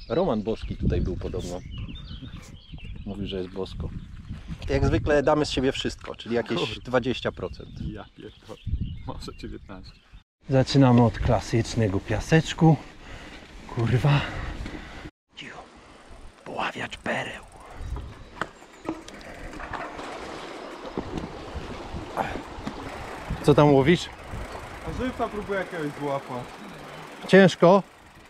Roman Boski tutaj był podobno. Mówił, że jest bosko. Jak zwykle damy z siebie wszystko, czyli jakieś 20%. Ja pierdolę, może 19. Zaczynamy od klasycznego piaseczku. Kurwa. Cicho. Poławiacz pereł. Co tam łowisz? A żywca próbuję jakiegoś złapać. Ciężko?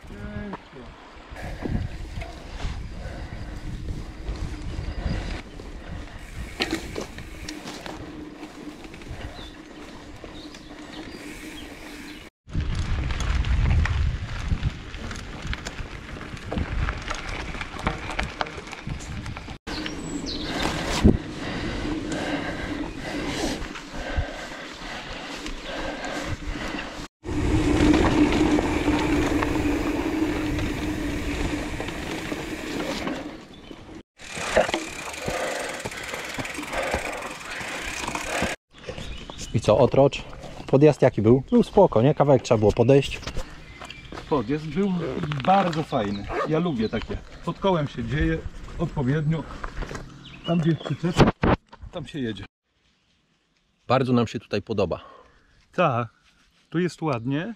I co, otrocz? Podjazd jaki był? Był spoko, nie? Kawałek trzeba było podejść. Podjazd był bardzo fajny. Ja lubię takie. Pod kołem się dzieje odpowiednio. Tam gdzie jest przyczep, tam się jedzie. Bardzo nam się tutaj podoba. Tak, tu jest ładnie.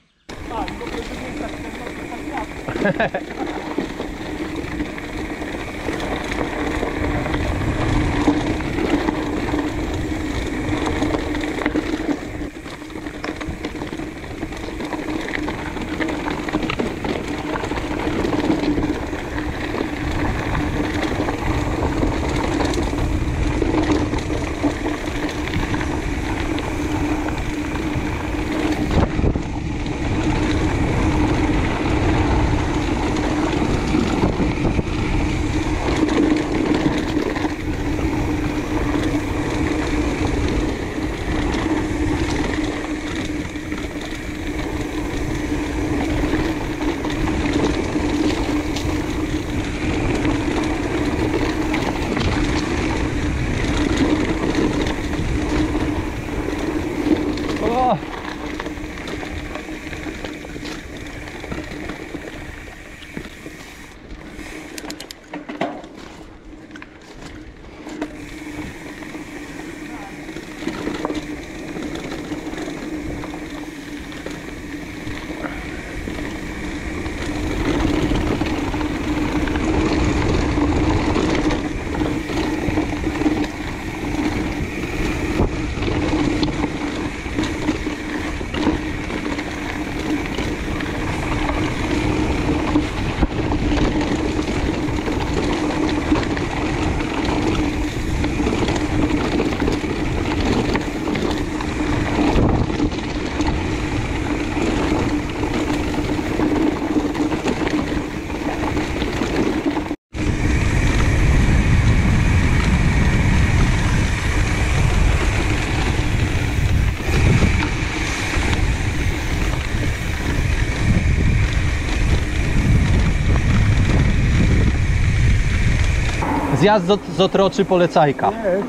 Zjazd z Otroczy polecajka.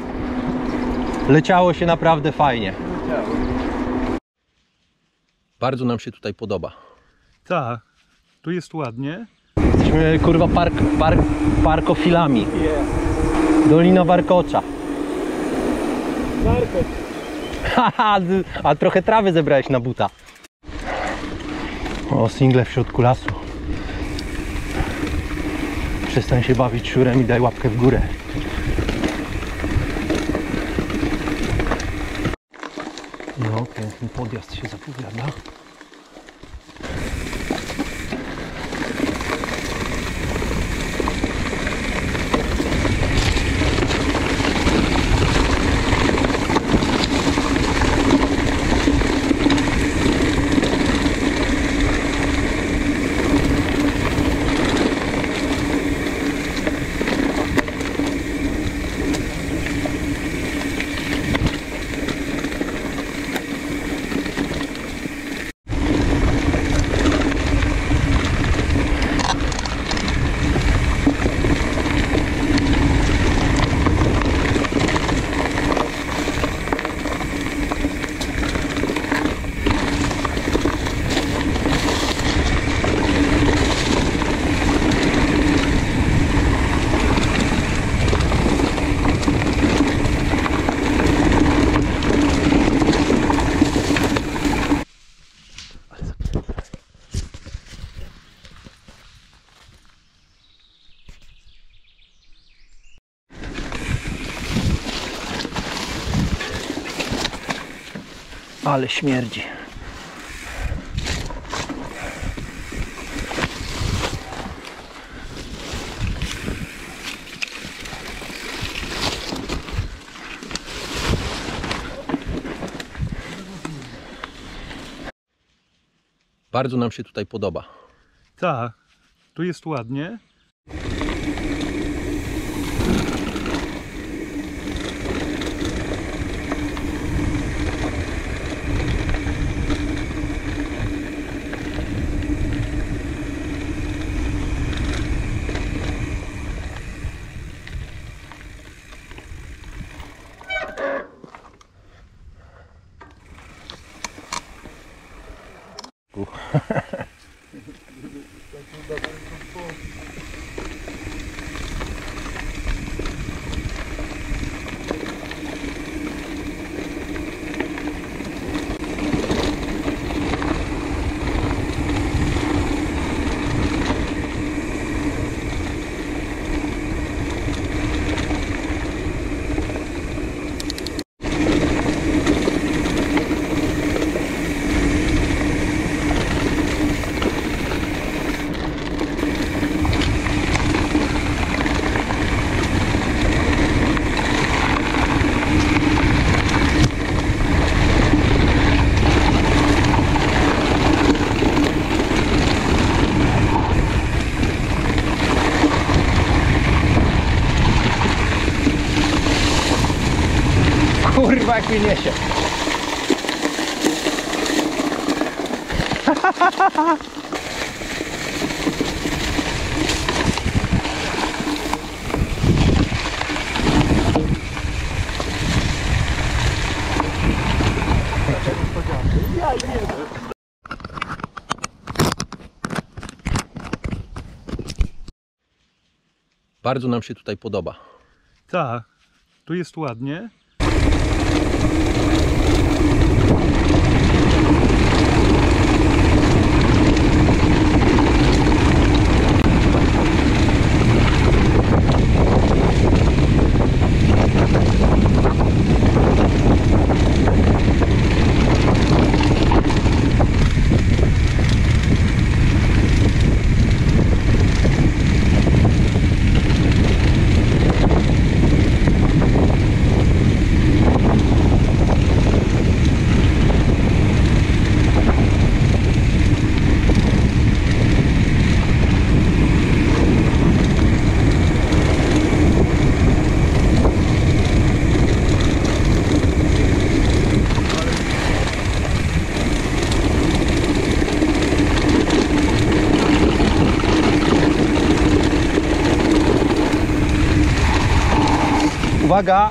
Leciało się naprawdę fajnie. Bardzo nam się tutaj podoba. Tak, tu jest ładnie. Jesteśmy kurwa parkofilami. Dolina Warkocza. Haha, a trochę trawy zebrałeś na buta. O, single w środku lasu. Przestań się bawić szurem i daj łapkę w górę. No, piękny podjazd się zapowiada. Ale śmierdzi. Bardzo nam się tutaj podoba. Tak, tu jest ładnie. Kurwa, jak mnie niesie. Bardzo nam się tutaj podoba. Tak, tu jest ładnie. Uwaga!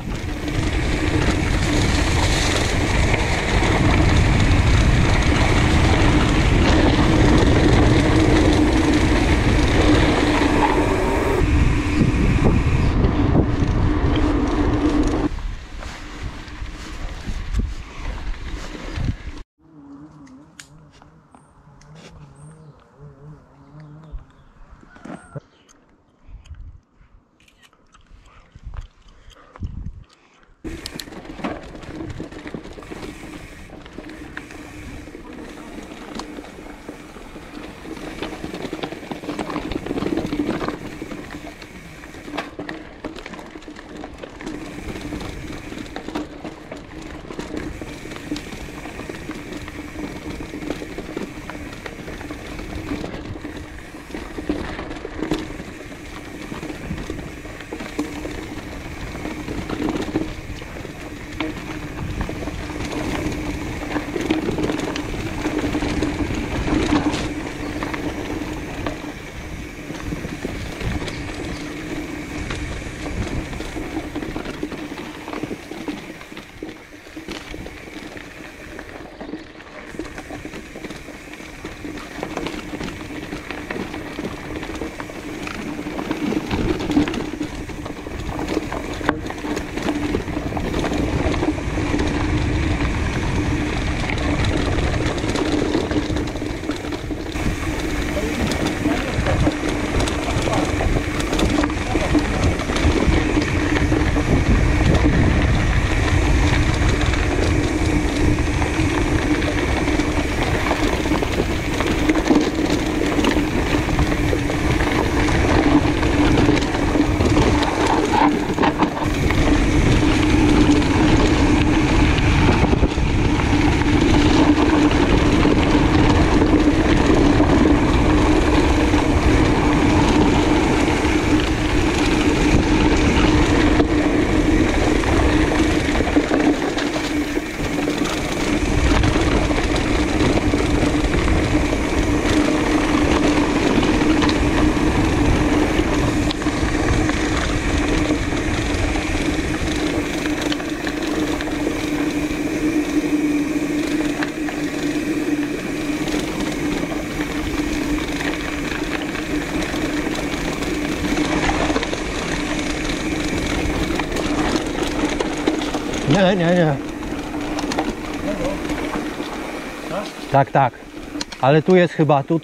Nie. Tak. Ale tu jest chyba, tu.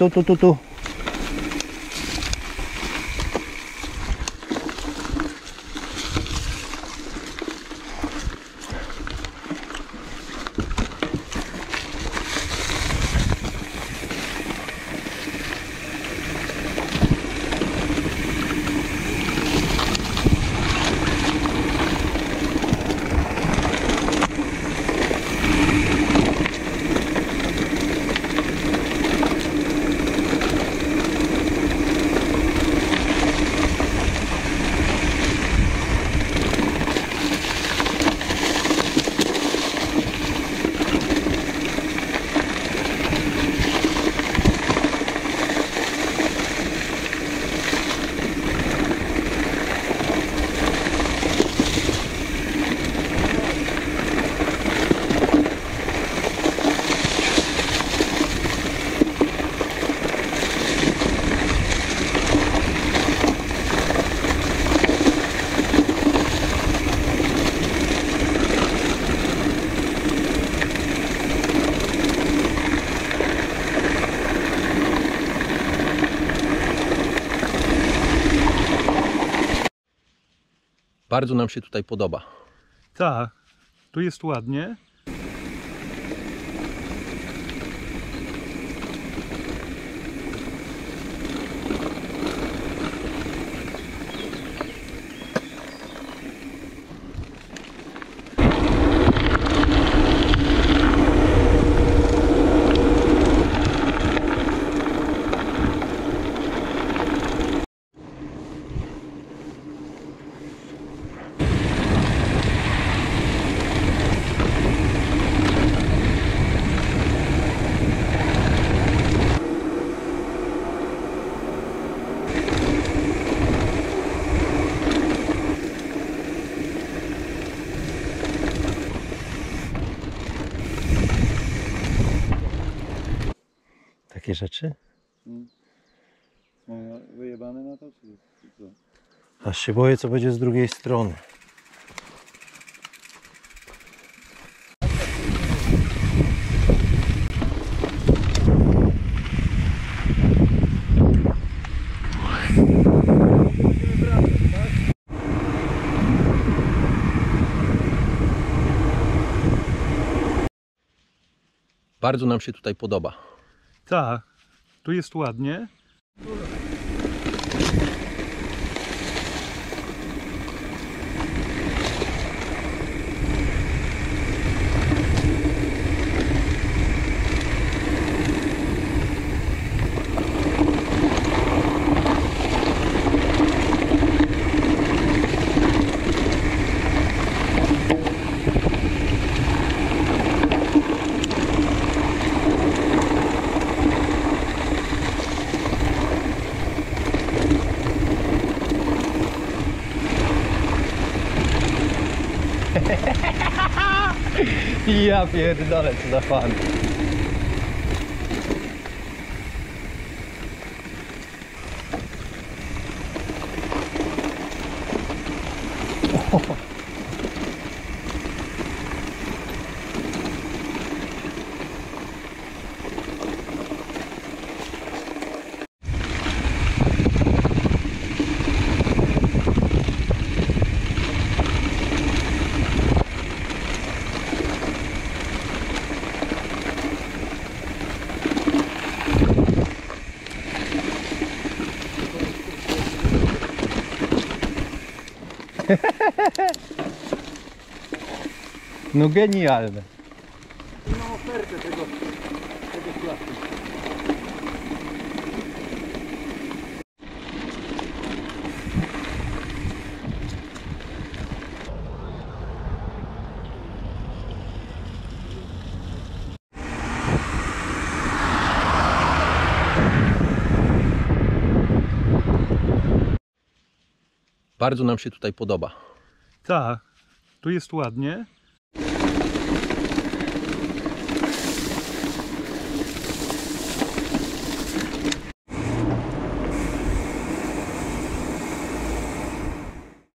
Bardzo nam się tutaj podoba. Tak, tu jest ładnie. Takie rzeczy? Wyjebane na to, czy co? Aż się boję, co będzie z drugiej strony. Bardzo nam się tutaj podoba. Tak, tu jest ładnie. Ja pierdolę, co za fan. No genialne. Mam ofertę tego placu. Bardzo nam się tutaj podoba. Tak, tu jest ładnie.